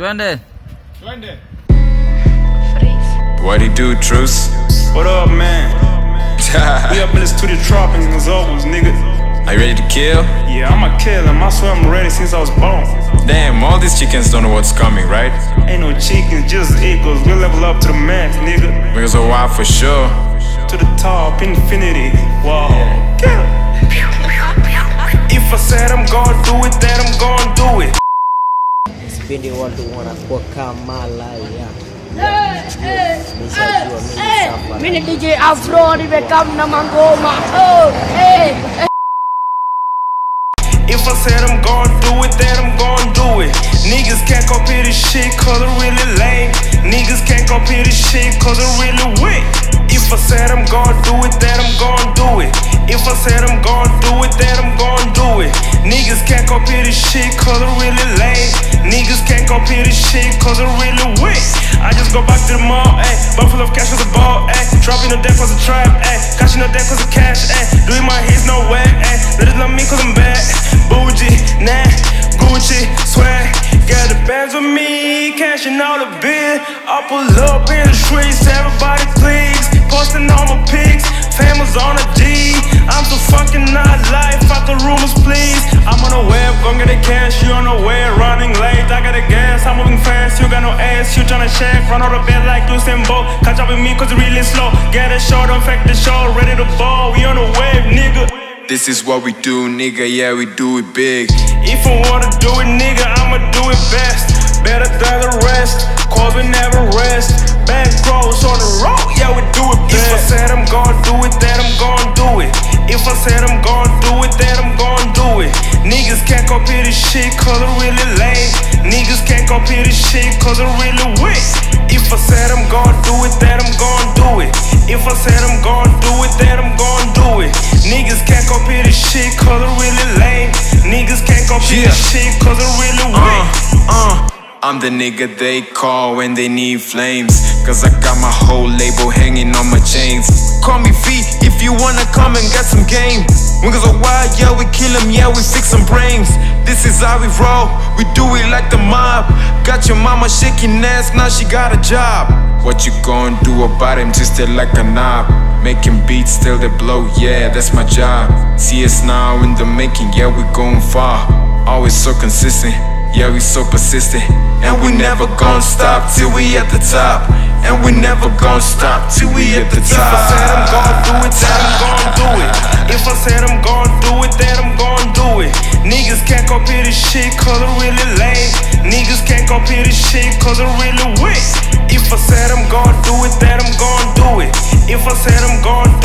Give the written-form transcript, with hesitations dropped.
Twende. What he do, Truce? What up, man? We up in the studio dropping these albums, nigga. Are you ready to kill? Yeah, I'ma kill him. I swear I'm ready since I was born. Damn, all these chickens don't know what's coming, right? Ain't no chickens, just equals. We'll level up to the max, nigga. Because a while for sure. To the top, infinity. Wow. Kill him. If I said I'm gonna do it, then I'm gonna do it. Sipendi watu wanakuwa kama laya. Mimi DJ Afro nimekaa na mangoma. If I said I'm gonna do it, then I'm gonna do it. Niggas can't compare this shit cause I'm really lame. Niggas can't compare this shit cause I'm really weak. If I said I'm gonna do it, then I'm gonna do it. If I said I'm gonna do it, then I'm gonna do it. Niggas can't compare this shit cause I'm really lame. Niggas can't compare this shit cause I'm really weak. I just go back to the mall, ayy. Ball full of cash was a ball, ayy. Dropping no deck was a trap, ayy. Cashing no deck was a cash, ayy. Doing my hits no way, ayy. Let it love me cause I'm bad. Bougie, nah, Gucci, swag. Got the bands with me, cashing all the bill. I pull up in the streets, everybody please. Posting all my pics, famous on a G. I'm so fucking not life, fuck the rumors please. I'm on the web, gon' get the cash, you on the way, running late. I got the gas, I'm moving fast, you got no ass. You tryna check, run out of bed like Usain Bolt. Catch up with me cause it's really slow. Get a shot, infect the show, ready to ball. We on the wave, nigga. This is what we do, nigga, yeah, we do it big. If I wanna do it, nigga, I'ma do it best. Better than the rest, cause we never rest. Back rows on the road, yeah, we do it best. If I said I'm gonna do it, then I'm gonna do it. If I said I'm gonna do it, then I'm gonna do it. Niggas can't compare this shit cause I'm really lame. Niggas can't compare this shit cause I'm really weak. If I said I'm gonna do it, then I'm gonna do it. If I said I'm gonna do it, then I'm gonna do it. Niggas can't compare this shit cause I'm really lame. Niggas can't compare this shit cause I'm really weak. I'm the nigga they call when they need flames. Cause I got my whole label hanging on my chains. Call me V if you wanna come and get some game. Niggas are wild, yeah, we kill them, yeah, we fix some brains. This is how we roll, we do it like the mob. Got your mama shaking ass, now she got a job. What you gonna do about him, just like a knob. Making beats till they blow, yeah, that's my job. See us now in the making, yeah, we going far. Always so consistent, yeah, we so persistent. And we never gonna stop till we at the top. And we never gonna stop till we at the top. If I said I'm gonna do it, then I'm gonna do it. If I said I'm gonna do it, then I'm gonna do it. Niggas can't compare this shit cause I'm really lame. Niggas can't compare this shit cause I'm really weak. If I said I'm gonna do it, then I'm gonna do it. If I said I'm gonna